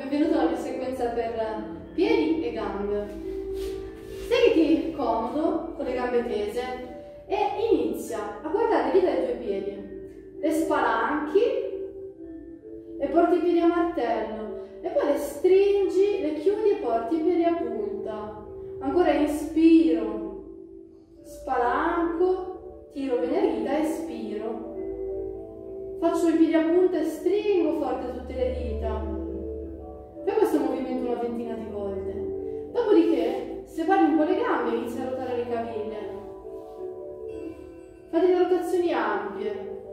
benvenuto alla mia sequenza per piedi e gambe. Sediti comodo, con le gambe tese, e inizia a guardare le dita dei tuoi piedi. Le spalanchi e porti i piedi a martello, e poi le stringi, le chiudi e porti i piedi a punta. Ancora inspiro, spalanco, tiro bene le dita, espiro. Faccio i piedi a punta e stringo forte tutte le dita. Fai questo movimento una ventina di volte. Dopodiché, separi un po' le gambe e inizi a ruotare le caviglie. Fate delle rotazioni ampie,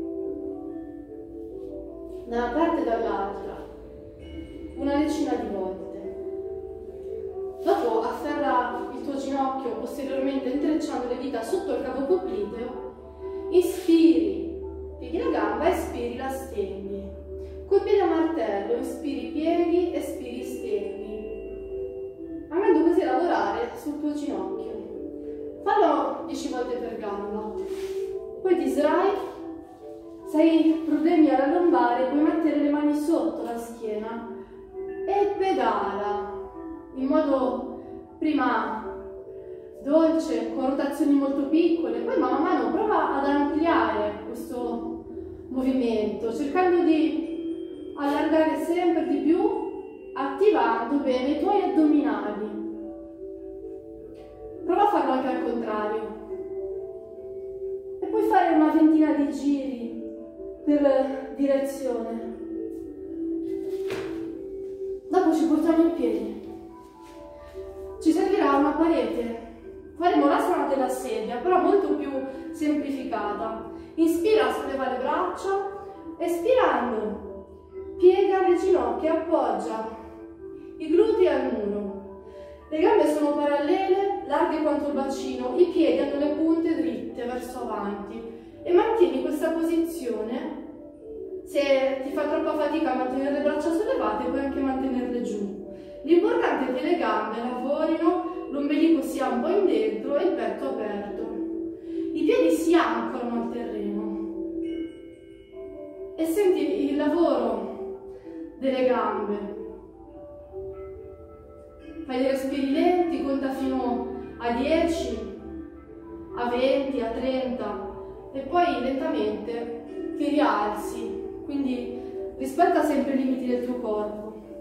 da una parte e dall'altra, una decina di volte. Dopo afferra il tuo ginocchio posteriormente intrecciando le dita sotto il cavo popliteo. Inspiri. Pieghi la gamba, espiri, la stendi. Col piede a martello, inspiri, pieghi, espiri, stendi. Andando così a lavorare sul tuo ginocchio. Fallo 10 volte per gamba. Poi ti sdrai. Se hai problemi alla lombare, puoi mettere le mani sotto la schiena e pedala in modo prima dolce, con rotazioni molto piccole, poi man mano prova ad ampliare questo movimento, cercando di allargare sempre di più, attivando bene i tuoi addominali. Prova a farlo anche al contrario. E puoi fare una ventina di giri per direzione. Dopo ci portiamo in piedi. Ci servirà una parete. Faremo l'asana della sedia, però molto più semplificata. Inspira, solleva le braccia, espirando, piega le ginocchia, appoggia i glutei al muro. Le gambe sono parallele, larghe quanto il bacino, i piedi hanno le punte dritte verso avanti e mantieni questa posizione. Se ti fa troppa fatica a mantenere le braccia sollevate, puoi anche mantenerle giù. L'importante è che le gambe lavorino, l'ombelico sia un po' in dentro e il petto aperto. I piedi si ancorano al terreno e senti il lavoro delle gambe. Fai dei respiri lenti, conta fino a 10, a 20, a 30 e poi lentamente ti rialzi, quindi rispetta sempre i limiti del tuo corpo.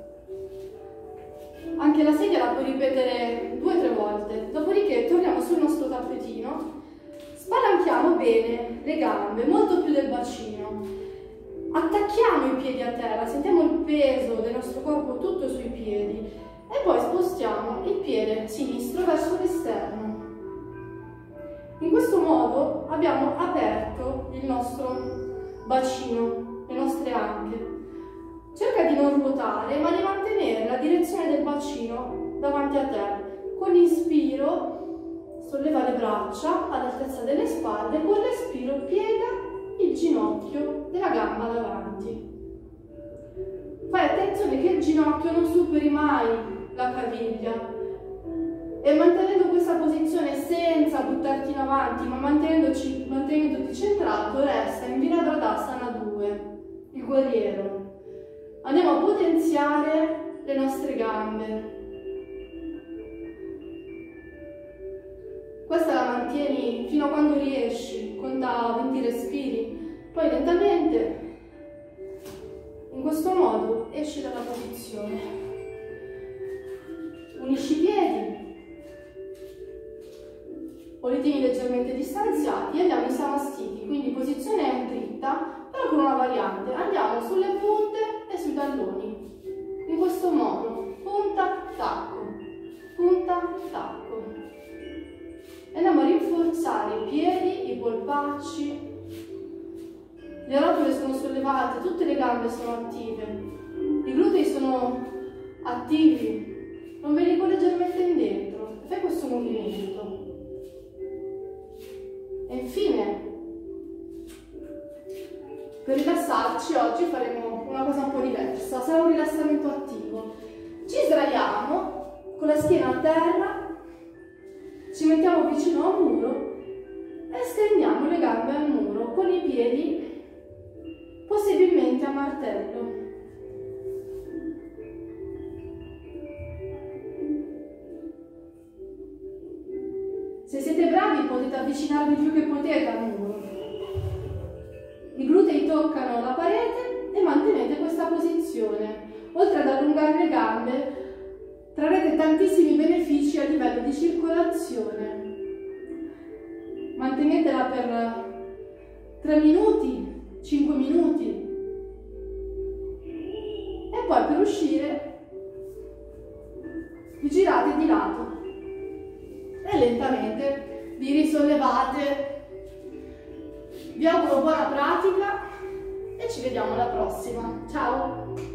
Anche la sedia la puoi ripetere 2 o 3 volte, dopodiché torniamo sul nostro tappetino, spalanchiamo bene le gambe, molto più del bacino, attacchiamo i piedi a terra, sentiamo il peso del nostro corpo tutto sui piedi e poi spostiamo il piede sinistro verso l'esterno. In questo modo abbiamo aperto il nostro bacino, le nostre anche. Cerca di non ruotare, ma di mantenere la direzione del bacino davanti a te. Con l'inspiro solleva le braccia all'altezza delle spalle, con l'espiro piega il ginocchio della gamba davanti. Fai attenzione che il ginocchio non superi mai la caviglia e mantenendo questa posizione senza buttarti in avanti, ma mantenendoti centrato, resta in Virabhadrasana 2, il guerriero. Andiamo a potenziare le nostre gambe. Questa la mantieni fino a quando riesci, conta 20 respiri, poi lentamente, in questo modo, esci dalla posizione. Unisci i piedi, o li tieni leggermente distanziati e andiamo in Samastiti, quindi posizione dritta, però con una variante. Andiamo sulle punte e sui talloni, in questo modo, punta, tacco, e andiamo a rinforzare i piedi, i polpacci, le rotule sono sollevate, tutte le gambe sono attive, i glutei sono attivi, l'ombelico leggermente in dentro, fai questo movimento. E infine, per rilassarci oggi faremo una cosa un po' diversa, sarà un rilassamento attivo. Ci sdraiamo con la schiena a terra, ci mettiamo vicino a un muro e stendiamo le gambe al muro con i piedi possibilmente a martello. avvicinarvi il più che potete al muro. I glutei toccano la parete e mantenete questa posizione. Oltre ad allungare le gambe, trarrete tantissimi benefici a livello di circolazione. Mantenetela per 3 minuti, 5 minuti e poi per uscire vi girate di lato e lentamente vi risollevate. Vi auguro buona pratica e ci vediamo alla prossima. Ciao!